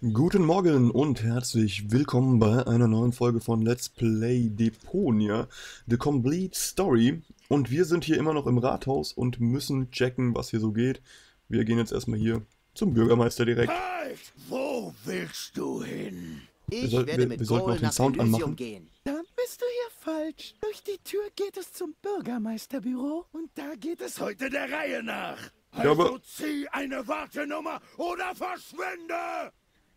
Guten Morgen und herzlich willkommen bei einer neuen Folge von Let's Play Deponia, The Complete Story. Und wir sind hier immer noch im Rathaus und müssen checken, was hier so geht. Wir gehen jetzt erstmal hier zum Bürgermeister direkt. Halt! Wo willst du hin? Ich Wir werde mit sollten auch Goal den nach Sound Elysium anmachen. gehen. Dann bist du hier falsch. Durch die Tür geht es zum Bürgermeisterbüro und da geht es heute. Heute der Reihe nach. Ja, aber- Also zieh eine Wartenummer oder verschwinde!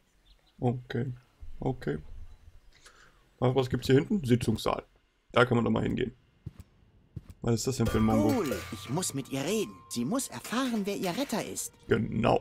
Okay. Ach, was gibt's hier hinten? Sitzungssaal. Da kann man doch mal hingehen. Was ist das denn für ein Mongo? Goal, ich muss mit ihr reden. Sie muss erfahren, wer ihr Retter ist. Genau.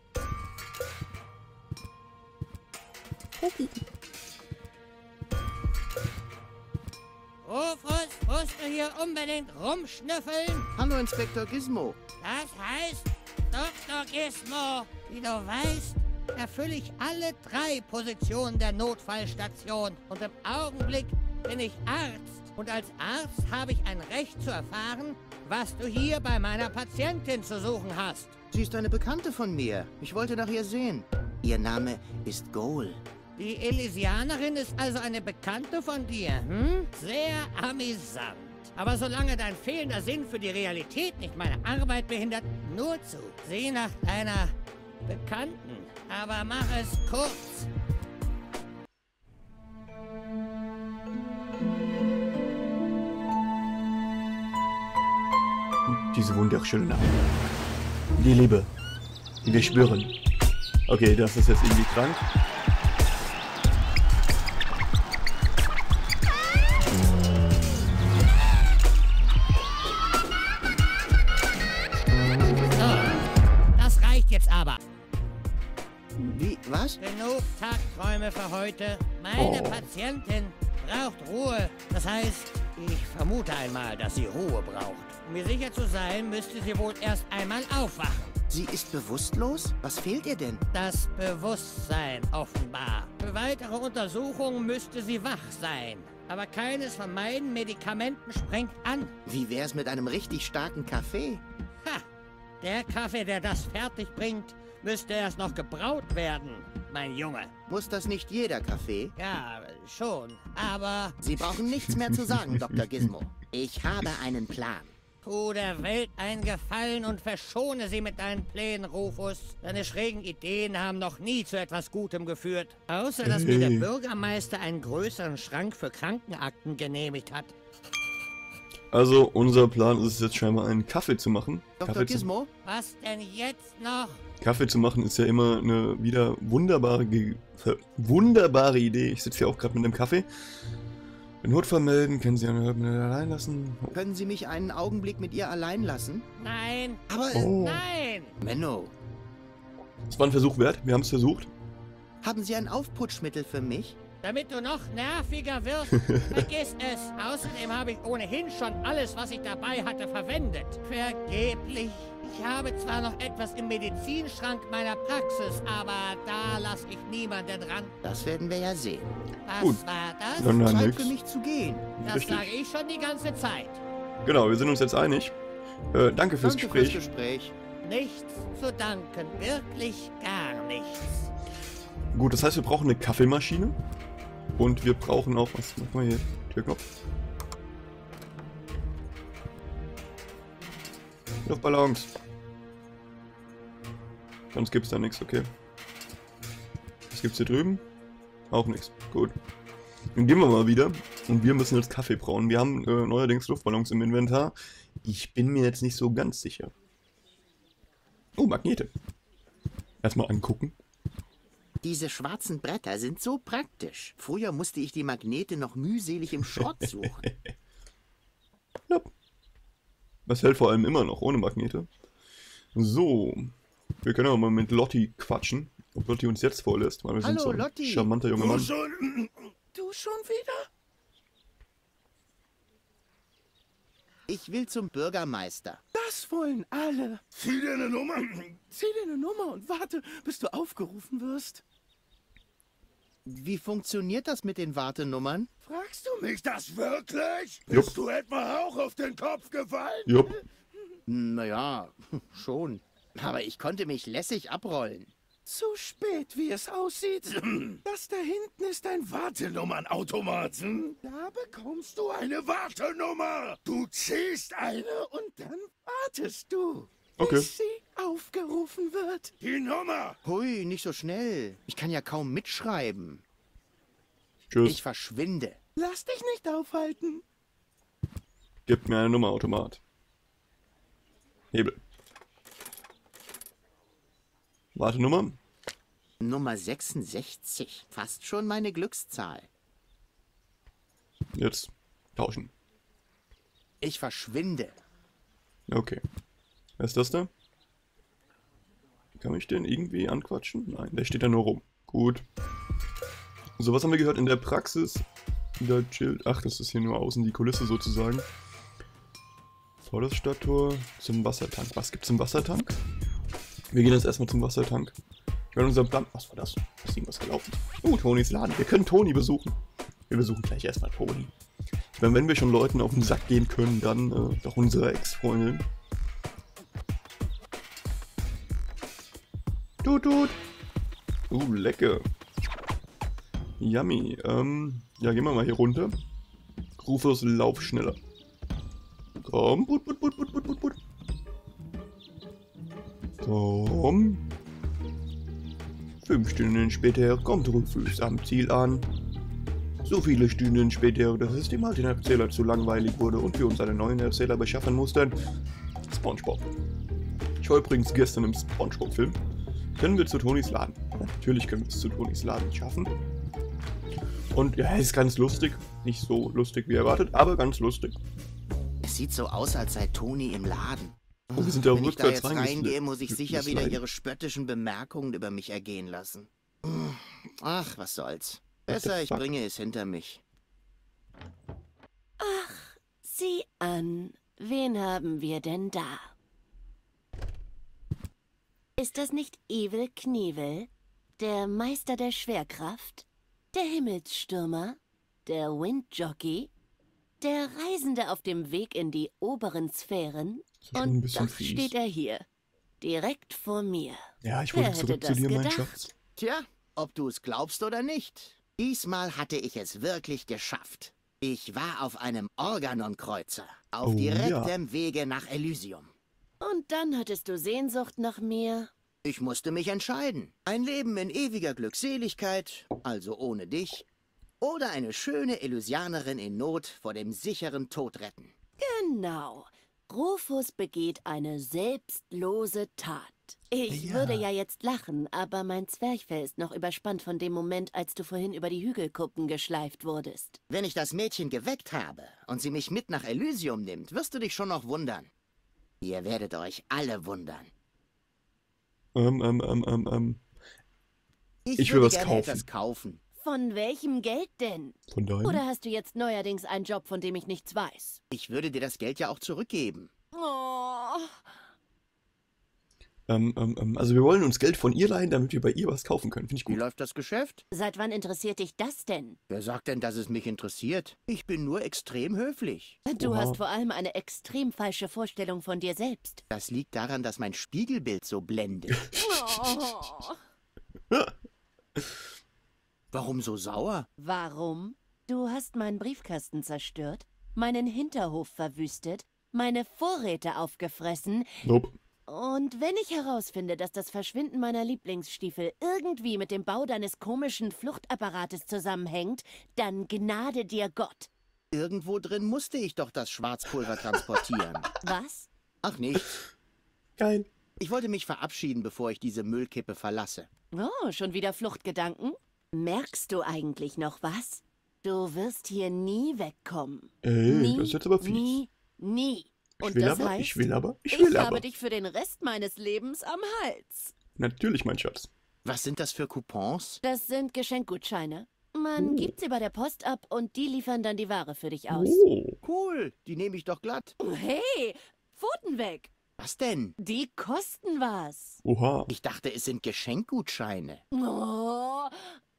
Rufus, musst du hier unbedingt rumschnüffeln? Hallo, Inspektor Gizmo. Das heißt, Dr. Gizmo, wie du weißt, erfülle ich alle 3 Positionen der Notfallstation. Und im Augenblick bin ich Arzt. Und als Arzt habe ich ein Recht zu erfahren, was du hier bei meiner Patientin zu suchen hast. Sie ist eine Bekannte von mir. Ich wollte nach ihr sehen. Ihr Name ist Goal. Die Elysianerin ist also eine Bekannte von dir, hm? Sehr amüsant. Aber solange dein fehlender Sinn für die Realität nicht meine Arbeit behindert, nur zu. Sieh nach deiner Bekannten, aber mach es kurz. Diese wunderschöne. Die Liebe, die wir spüren. Okay, das ist jetzt irgendwie krank. Das reicht jetzt aber. Wie, was? Genug Tagträume für heute. Meine Oh. Patientin braucht Ruhe. Das heißt, ich vermute einmal, dass sie Ruhe braucht. Um mir sicher zu sein, müsste sie wohl erst einmal aufwachen. Sie ist bewusstlos? Was fehlt ihr denn? Das Bewusstsein offenbar. Für weitere Untersuchungen müsste sie wach sein. Aber keines von meinen Medikamenten sprengt an. Wie wär's mit einem richtig starken Kaffee? Ha! Der Kaffee, der das fertig bringt, müsste erst noch gebraut werden, mein Junge. Muss das nicht jeder Kaffee? Ja, schon. Aber Sie brauchen nichts mehr zu sagen, Dr. Gizmo. Ich habe einen Plan. tu der Welt einen Gefallen und verschone sie mit deinen Plänen, Rufus. Deine schrägen Ideen haben noch nie zu etwas Gutem geführt. Außer, dass mir der Hey. Bürgermeister einen größeren Schrank für Krankenakten genehmigt hat. Also, unser Plan ist es jetzt scheinbar, einen Kaffee zu machen. Dr. Gizmo? Was denn jetzt noch? Kaffee zu machen ist ja immer eine wieder wunderbare Idee. Ich sitze hier auch gerade mit einem Kaffee. Den Notfall melden, können Sie eine halbe Minute allein lassen. Können Sie mich einen Augenblick mit ihr allein lassen? Nein, Aber, Oh. nein! Menno, Es war ein Versuch wert, wir haben es versucht. haben Sie ein Aufputschmittel für mich? Damit du noch nerviger wirst, vergiss es. Außerdem habe ich ohnehin schon alles, was ich dabei hatte, verwendet. Vergeblich. Ich habe zwar noch etwas im Medizinschrank meiner Praxis, aber da lasse ich niemanden dran. Das werden wir ja sehen. Was Gut. war das? Dann Zeit nix. für mich zu gehen. Das Richtig. sage ich schon die ganze Zeit. Genau, wir sind uns jetzt einig. Danke fürs Danke Gespräch. fürs Gespräch. Nichts zu danken, wirklich gar nichts. Gut, das heißt, wir brauchen eine Kaffeemaschine. Und wir brauchen auch, was machen wir hier? Türknopf. Luftballons. Sonst gibt's da nichts, okay. Was gibt's hier drüben? Auch nichts. Gut. Dann gehen wir mal wieder. Und wir müssen jetzt Kaffee brauen. Wir haben neuerdings Luftballons im Inventar. Ich bin mir jetzt nicht so ganz sicher. Oh, Magnete. Erstmal angucken. Diese schwarzen Bretter sind so praktisch. Früher musste ich die Magnete noch mühselig im Schrott suchen. Ja. Das hält vor allem immer noch ohne Magnete. So. Wir können auch mal mit Lotti quatschen. Ob Lotti uns jetzt vorlässt, weil wir sind Hallo, so ein Lotti. charmanter junger Mann. Du schon wieder? Ich will zum Bürgermeister. Das wollen alle. Zieh dir eine Nummer. Zieh dir eine Nummer und warte, bis du aufgerufen wirst. Wie funktioniert das mit den Wartenummern? Fragst du mich? Nicht das wirklich? Jupp. Bist du etwa auch auf den Kopf gefallen? Jupp. Naja, schon. Aber ich konnte mich lässig abrollen. Zu spät, wie es aussieht. Das da hinten ist ein Wartenummernautomaten. Da bekommst du Eine Wartenummer. Du ziehst eine. und dann wartest du, Okay. bis sie aufgerufen wird. Die Nummer. Hui, nicht so schnell. Ich kann ja kaum mitschreiben. Tschüss. Ich verschwinde. Lass dich nicht aufhalten. Gib mir eine Nummer, Automat. Hebel. Wartenummer. Nummer 66. Fast schon meine Glückszahl. Jetzt tauschen. Ich verschwinde. Okay. Wer ist das da? Kann ich den irgendwie anquatschen? Nein, der steht da nur rum. Gut. So, was haben wir gehört in der Praxis? Da chillt. Ach, das ist hier nur außen die Kulisse sozusagen. Vor das Stadttor zum Wassertank. Was gibt's im Wassertank? Wir gehen jetzt erstmal zum Wassertank. Ich meine, unser Plan. Was war das? Ist irgendwas gelaufen? Tonys Laden. Wir können Toni besuchen. Wir besuchen gleich erstmal Toni. Ich meine, wenn wir schon Leuten auf den Sack gehen können, dann doch unsere Ex-Freundin. Tut. Lecker. Yummy. Ja, gehen wir mal hier runter. Rufus, lauf schneller. Komm, put. Komm. 5 Stunden später kommt Rufus am Ziel an. So viele Stunden später, dass es dem alten Erzähler zu langweilig wurde und wir uns einen neuen Erzähler beschaffen mussten. SpongeBob. Ich war übrigens gestern im SpongeBob-Film. Können wir zu Tonys Laden? Ja, natürlich können wir es zu Tonys Laden schaffen. Und ja, es ist ganz lustig. Nicht so lustig wie erwartet, aber ganz lustig. Es sieht so aus, als sei Toni im Laden. Und wir sind da Wenn ich da rückwärts jetzt reingehe, reingesliden. muss ich sicher wieder ihre spöttischen Bemerkungen über mich ergehen lassen. Ach, was soll's. Besser, ich fuck? bringe es hinter mich. Sieh an, wen haben wir denn da? Ist das nicht Evil Knievel, der Meister der Schwerkraft, der Himmelsstürmer, der Windjockey, der Reisende auf dem Weg in die oberen Sphären? ist schon ein Und bisschen doch fies. steht er hier, direkt vor mir. Ja, ich Wer wollte hätte zurück zu das dir, mein gedacht? Schatz. Tja, ob du es glaubst oder nicht. Diesmal hatte ich es wirklich geschafft. Ich war auf einem Organon-Kreuzer, auf Oh, direktem Wege nach Elysium. Und dann hattest du Sehnsucht nach mir. Ich musste mich entscheiden. Ein Leben in ewiger Glückseligkeit, also ohne dich, oder eine schöne Elysianerin in Not vor dem sicheren Tod retten. Genau. Rufus begeht eine selbstlose Tat. Ich würde ja jetzt lachen, aber mein Zwerchfell ist noch überspannt von dem Moment, als du vorhin über die Hügelkuppen geschleift wurdest. Wenn ich das Mädchen geweckt habe und sie mich mit nach Elysium nimmt, wirst du dich schon noch wundern. Ihr werdet euch alle wundern. Ich will würde was gerne kaufen. etwas kaufen. Von welchem Geld denn? Von daher. Oder hast du jetzt neuerdings einen Job, von dem ich nichts weiß? Ich würde dir das Geld ja auch zurückgeben. Oh. Also wir wollen uns Geld von ihr leihen, damit wir bei ihr was kaufen können. Finde ich Wie gut. läuft das Geschäft? Seit wann interessiert dich das denn? Wer sagt denn, dass es mich interessiert? Ich bin nur extrem höflich. Du Oha. hast vor allem eine extrem falsche Vorstellung von dir selbst. Das liegt daran, dass mein Spiegelbild so blendet. Oh. Warum so sauer? Warum? Du hast meinen Briefkasten zerstört, meinen Hinterhof verwüstet, meine Vorräte aufgefressen. Nope. Und wenn ich herausfinde, dass das Verschwinden meiner Lieblingsstiefel irgendwie mit dem Bau deines komischen Fluchtapparates zusammenhängt, dann gnade dir Gott. Irgendwo drin musste ich doch das Schwarzpulver transportieren. Was? Ach nichts. Geil. Ich wollte mich verabschieden, bevor ich diese Müllkippe verlasse. Oh, schon wieder Fluchtgedanken? Merkst du eigentlich noch was? Du wirst hier nie wegkommen. Ey, das ist jetzt aber fies. Nie. Und Ich will das aber, heißt, ich will aber. ich aber. habe dich für den Rest meines Lebens am Hals. Natürlich, mein Schatz. Was sind das für Coupons? Das sind Geschenkgutscheine. Man gibt sie bei der Post ab und die liefern dann die Ware für dich aus. Oh. Cool, die nehme ich doch glatt. Hey, Pfoten weg. Was denn? Die kosten was. Oha. Ich dachte, es sind Geschenkgutscheine. Oh,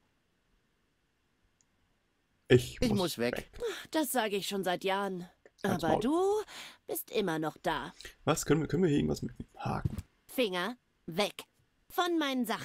Ich muss weg. das sage ich schon seit Jahren. Halt's Aber Maul. du bist immer noch da. Was? Können wir hier irgendwas mitnehmen? Haken. Finger weg von meinen Sachen.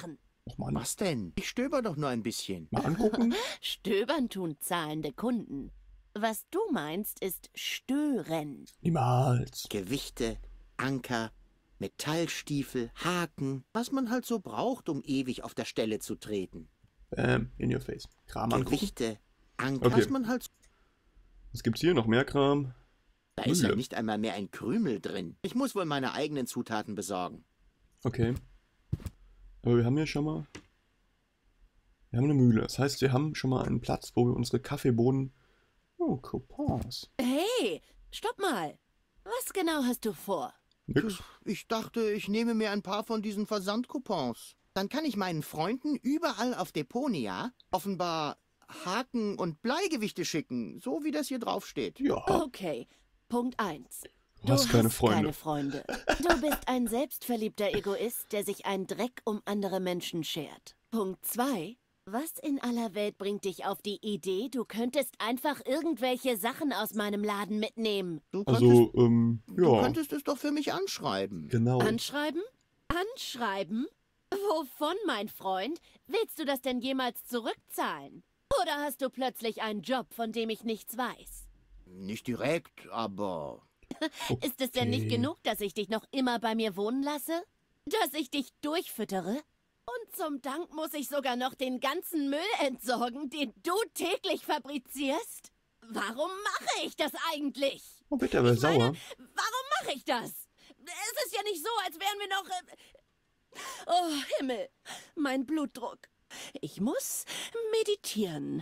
Och Mann, Was denn? Ich stöber doch nur ein bisschen. mal angucken. Stöbern tun zahlende Kunden. Was du meinst, ist stören. Niemals. Gewichte, Anker, Metallstiefel, Haken, was man halt so braucht, um ewig auf der Stelle zu treten. In your face. Kram angucken. Gewichte, Anker, Okay. was man halt... Was gibt's hier? Noch mehr Kram? Da ist ja Mühle. nicht einmal mehr ein Krümel drin. Ich muss wohl meine eigenen Zutaten besorgen. Okay. Aber wir haben hier schon mal... Wir haben eine Mühle. Das heißt, wir haben schon mal einen Platz, wo wir unsere Kaffeebohnen... Oh, Coupons. Hey, stopp mal. Was genau hast du vor? Nix. Ich dachte, ich nehme mir ein paar von diesen Versandcoupons. Dann kann ich meinen Freunden überall auf Deponia offenbar Haken und Bleigewichte schicken, so wie das hier drauf steht. Ja, Okay, Punkt 1. du hast keine Freunde. Keine Freunde. Du bist ein selbstverliebter Egoist, der sich einen Dreck um andere Menschen schert. Punkt 2. Was in aller Welt bringt dich auf die Idee, du könntest einfach irgendwelche Sachen aus meinem Laden mitnehmen? Du könntest, Also, du ja, könntest es doch für mich anschreiben. genau. Anschreiben? Anschreiben? Wovon, mein Freund? Willst du das denn jemals zurückzahlen? Oder hast du plötzlich einen Job, von dem ich nichts weiß? Nicht direkt, aber... Ist es denn nicht Okay. genug, dass ich dich noch immer bei mir wohnen lasse? Dass ich dich durchfüttere? Und zum Dank muss ich sogar noch den ganzen Müll entsorgen, den du täglich fabrizierst? Warum mache ich das eigentlich? Oh, bitte, aber sauer. Warum mache ich das? Es ist ja nicht so, als wären wir noch... Oh, Himmel, mein Blutdruck. Ich muss meditieren.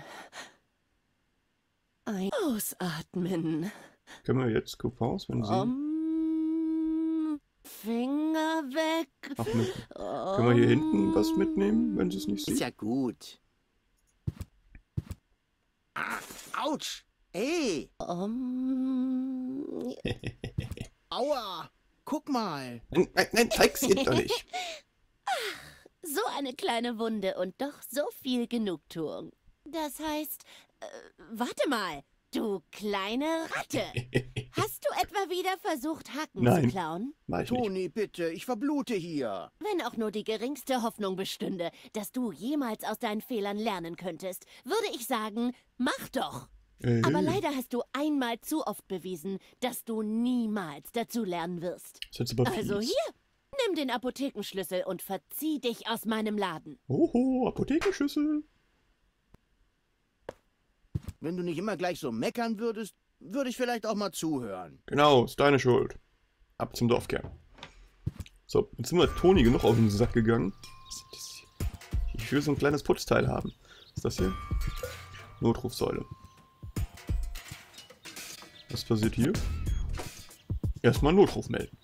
Ausatmen. Können wir jetzt Coupons, wenn Sie... Finger weg. Ach, können wir hier hinten was mitnehmen, wenn Sie es nicht Ist sehen? ja gut. Ah, Autsch! Ey! Aua! Guck mal! Nein, zeig's ihr doch nicht. So eine kleine Wunde und doch so viel Genugtuung. Das heißt, warte mal, du kleine Ratte. Hast du etwa wieder versucht, Haken Nein. zu klauen? Mach ich nicht. Toni, bitte, ich verblute hier. Wenn auch nur die geringste Hoffnung bestünde, dass du jemals aus deinen Fehlern lernen könntest, würde ich sagen, mach doch. Aber leider hast du einmal zu oft bewiesen, dass du niemals dazu lernen wirst. Das ist jetzt aber Also fies. hier, nimm den Apothekenschlüssel und verzieh dich aus meinem Laden. Oho, Apothekenschlüssel. Wenn du nicht immer gleich so meckern würdest, würde ich vielleicht auch mal zuhören. Genau, ist deine Schuld. Ab zum Dorfkern. So, jetzt sind wir Toni genug auf den Sack gegangen. Ich will so ein kleines Putzteil haben. Was ist das hier? Notrufsäule. Was passiert hier? Erstmal einen Notruf melden.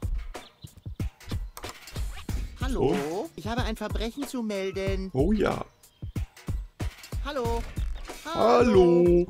Hallo? Oh. Ich habe ein Verbrechen zu melden. Oh ja. Hallo? Hallo.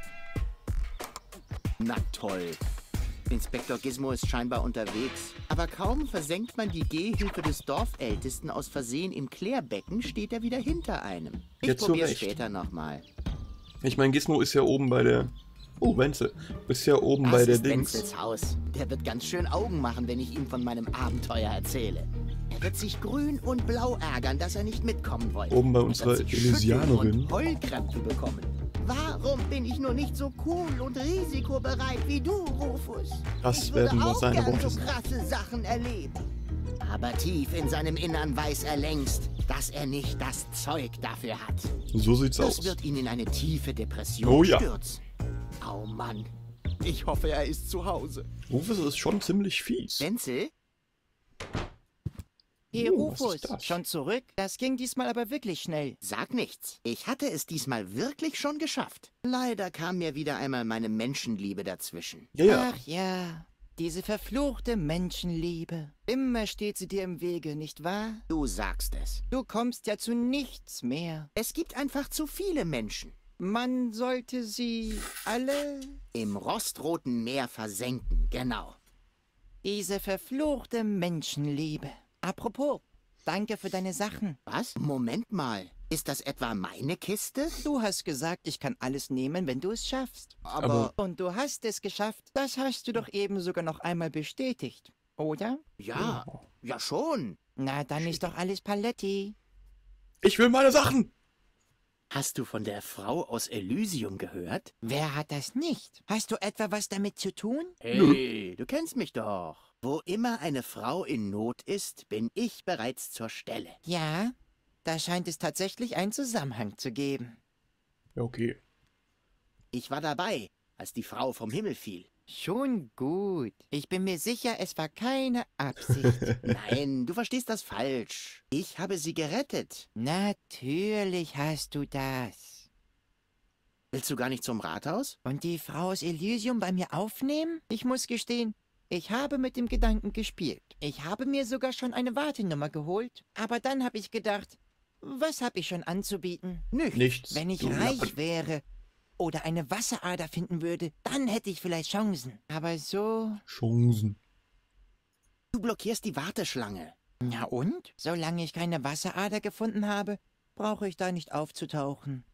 Na toll. Inspektor Gizmo ist scheinbar unterwegs. Aber kaum versenkt man die Gehhilfe des Dorfältesten aus Versehen im Klärbecken, steht er wieder hinter einem. Ich Ja, zu probier's Recht. später nochmal. Ich meine, Gizmo ist ja oben bei der... Oh, Wenzel. Ist ja oben bei Das der ist Dings. Wenzels Haus. Der wird ganz schön Augen machen, wenn ich ihm von meinem Abenteuer erzähle. Er wird sich grün und blau ärgern, dass er nicht mitkommen wollte. Oben bei Er unserer wird sich schütteln Elysianerin. und Heulkrämpfe bekommen. Warum bin ich nur nicht so cool und risikobereit wie du, Rufus? Das Ich würde werden wohl auch seine gern Worte so sein. krasse Sachen erleben. Aber tief in seinem Innern weiß er längst, dass er nicht das Zeug dafür hat. So sieht's Das aus. wird ihn in eine tiefe Depression Oh ja. stürzen. Oh Mann. Ich hoffe, er ist zu Hause. Rufus ist schon ziemlich fies. Wenzel? Hey Oh, was Rufus, ist das? schon zurück? Das ging diesmal aber wirklich schnell. Sag nichts. Ich hatte es diesmal wirklich schon geschafft. Leider kam mir wieder einmal meine Menschenliebe dazwischen. Ja, ja. Ach ja, diese verfluchte Menschenliebe. Immer steht sie dir im Wege, nicht wahr? Du sagst es. Du kommst ja zu nichts mehr. Es gibt einfach zu viele Menschen. Man sollte sie alle... Im rostroten Meer versenken, genau. Diese verfluchte Menschenliebe. Apropos, danke für deine Sachen. Was? Moment mal. Ist das etwa meine Kiste? Du hast gesagt, ich kann alles nehmen, wenn du es schaffst. Aber- Und du hast es geschafft. Das hast du doch eben sogar noch einmal bestätigt, oder? Ja, ja schon. Na, dann ist doch alles Paletti. Ich will meine Sachen! Hast du von der Frau aus Elysium gehört? Wer hat das nicht? Hast du etwa was damit zu tun? Hey, du kennst mich doch. Wo immer eine Frau in Not ist, bin ich bereits zur Stelle. Ja, da scheint es tatsächlich einen Zusammenhang zu geben. Ja, okay. Ich war dabei, als die Frau vom Himmel fiel. Schon gut. Ich bin mir sicher, es war keine Absicht. Nein, du verstehst das falsch. Ich habe sie gerettet. Natürlich hast du das. Willst du gar nicht zum Rathaus? Und die Frau aus Elysium bei mir aufnehmen? Ich muss gestehen, ich habe mit dem Gedanken gespielt. Ich habe mir sogar schon eine Wartenummer geholt. Aber dann habe ich gedacht, was habe ich schon anzubieten? Nichts. Wenn ich du reich Lappen. wäre oder eine Wasserader finden würde, dann hätte ich vielleicht Chancen. Aber so... Chancen. Du blockierst die Warteschlange. Na und? Solange ich keine Wasserader gefunden habe, brauche ich da nicht aufzutauchen.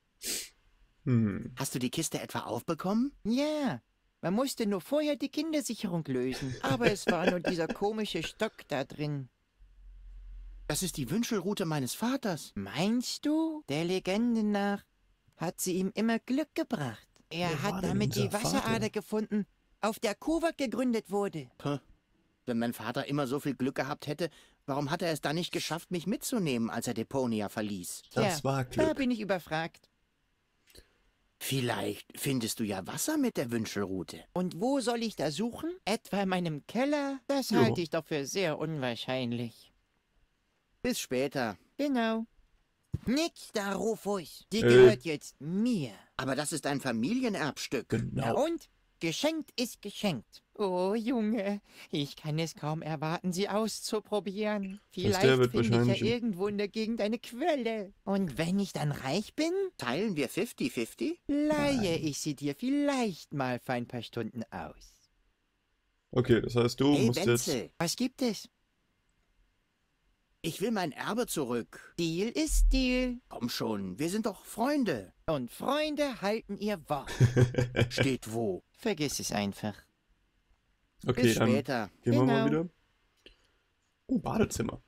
Hast du die Kiste etwa aufbekommen? Ja, man musste nur vorher die Kindersicherung lösen. Aber es war nur dieser komische Stock da drin. Das ist die Wünschelrute meines Vaters. Meinst du? Der Legende nach hat sie ihm immer Glück gebracht. Er Wer war hat denn damit die unser Vater? Wasserader gefunden, auf der Kuwak gegründet wurde. Wenn mein Vater immer so viel Glück gehabt hätte, warum hat er es dann nicht geschafft, mich mitzunehmen, als er Deponia verließ? Das war Da Glück. bin ich überfragt. Vielleicht findest du ja Wasser mit der Wünschelrute. Und wo soll ich da suchen? Etwa in meinem Keller? Das Ja. halte ich doch für sehr unwahrscheinlich. Bis später. Genau. Nix da, Rufus. Die gehört jetzt mir. Aber das ist ein Familienerbstück. Na Genau. und? Geschenkt ist geschenkt. Oh, Junge, ich kann es kaum erwarten, sie auszuprobieren. Vielleicht wird finde ich wahrscheinlich ja irgendwo in der Gegend eine Quelle. Und wenn ich dann reich bin, Teilen wir 50-50? leihe ich sie dir vielleicht mal für ein paar Stunden aus. Okay, das heißt, du Hey, musst jetzt... Wenzel, Was gibt es? ich will mein Erbe zurück. Deal ist Deal. Komm schon, wir sind doch Freunde. Und Freunde halten ihr Wort. Steht wo? Vergiss es einfach. Okay, Bis dann später. gehen wir mal Genau. wieder. Oh, Badezimmer.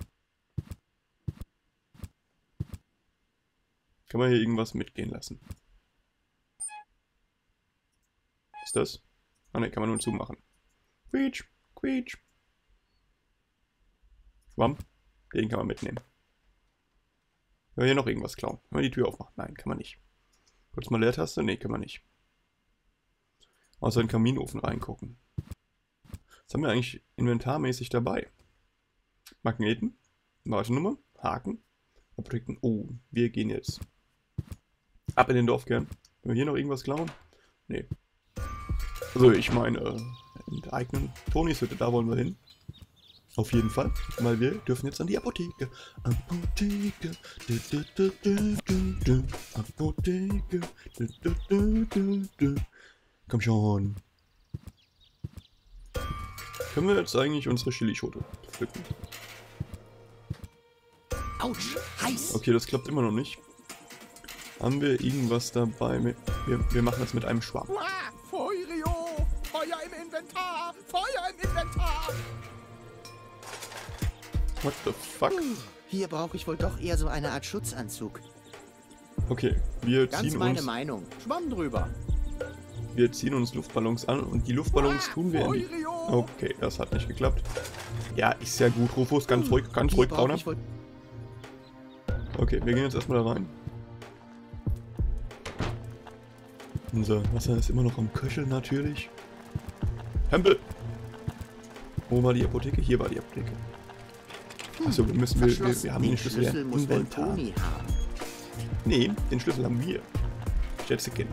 Kann man hier irgendwas mitgehen lassen? Was ist das? Ah ne, kann man nur zumachen. Quietsch, quietsch. Schwamm. Den kann man mitnehmen. Können wir hier noch irgendwas klauen? Kann man die Tür aufmachen? Nein, kann man nicht. Kurz mal Leertaste? Ne, kann man nicht. Außer in den Kaminofen reingucken. Was haben wir eigentlich inventarmäßig dabei? Magneten, Wartenummer, Haken, Apotheken. Oh, wir gehen jetzt ab in den Dorfkern. Können wir hier noch irgendwas klauen? Nee. Also ich meine, enteignen. Tonis Hütte, da wollen wir hin. Auf jeden Fall, weil wir dürfen jetzt an die Apotheke. Apotheke. Apotheke. Komm schon. Können wir jetzt eigentlich unsere Chilischote pflücken? Autsch, heiß. Okay, das klappt immer noch nicht. Haben wir irgendwas dabei? Wir machen das mit einem Schwamm. Ah, Feurio! Feuer im Inventar! Feuer im Inventar! What the fuck? Hier brauche ich wohl doch eher so eine Art Schutzanzug. Okay, wir Ganz ziehen meine uns... Meinung. Schwamm drüber. Wir ziehen uns Luftballons an und die Luftballons tun wir in die... Okay, das hat nicht geklappt. Ja, ist ja gut, Rufus. Ganz ruhig, Hier brauche Brauner. ich wohl... Okay, wir gehen jetzt erstmal da rein. Unser Wasser ist immer noch am Köcheln natürlich. Tempel! Wo war die Apotheke? Hier war die Apotheke. Achso, wir müssen... Verschlossen. Wir haben den Schlüssel Schlüssel im muss wohl Inventar. Toni haben. Nee, den Schlüssel haben wir. Schätzchen.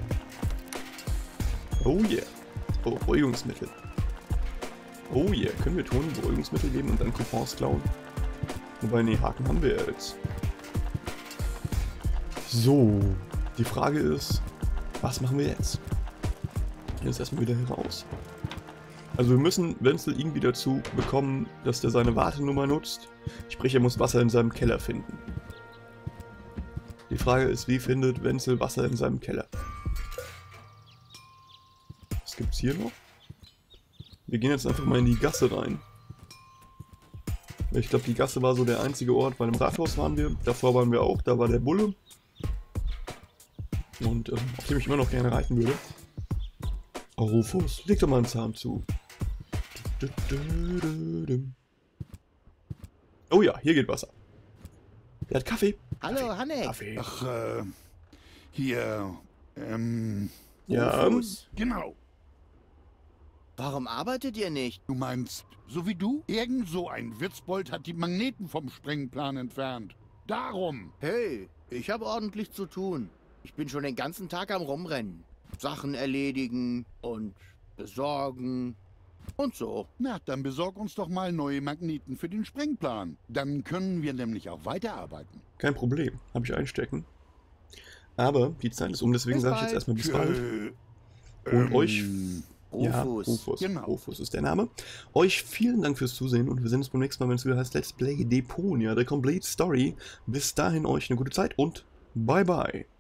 Oh yeah. Oh, Beruhigungsmittel. Oh yeah. Können wir Toni Beruhigungsmittel geben und dann Coupons klauen? Wobei, nee, Haken haben wir ja jetzt. So. Die Frage ist, was machen wir jetzt? Jetzt erstmal wieder heraus. Also wir müssen Wenzel irgendwie dazu bekommen, dass der seine Wartenummer nutzt. Sprich, er muss Wasser in seinem Keller finden. Die Frage ist, wie findet Wenzel Wasser in seinem Keller? Was gibt's hier noch? Wir gehen jetzt einfach mal in die Gasse rein. Ich glaube, die Gasse war so der einzige Ort, weil im Rathaus waren wir. Davor waren wir auch, da war der Bulle. Und auf dem ich immer noch gerne reiten würde. Oh, Rufus, leg doch mal einen Zahn zu. Oh ja, hier geht Wasser. Der hat Kaffee. Hallo, Hannek. Kaffee. Ach, hier, Ja, Rufus, genau. warum arbeitet ihr nicht? Du meinst, so wie du? Irgend so ein Witzbold hat die Magneten vom Sprengplan entfernt. Darum. Hey, ich habe ordentlich zu tun. Ich bin schon den ganzen Tag am Rumrennen. Sachen erledigen und besorgen und so. Na, dann besorg uns doch mal neue Magneten für den Sprengplan. Dann können wir nämlich auch weiterarbeiten. kein Problem. Habe ich einstecken. Aber die Zeit ist um, deswegen Bis sage ich jetzt erstmal bis bald. Und euch... Ja, Rufus. Rufus. Genau. Rufus ist der Name. Euch vielen Dank fürs Zusehen und wir sehen uns beim nächsten Mal, wenn es wieder heißt Let's Play Deponia, The Complete Story. Bis dahin euch eine gute Zeit und bye bye.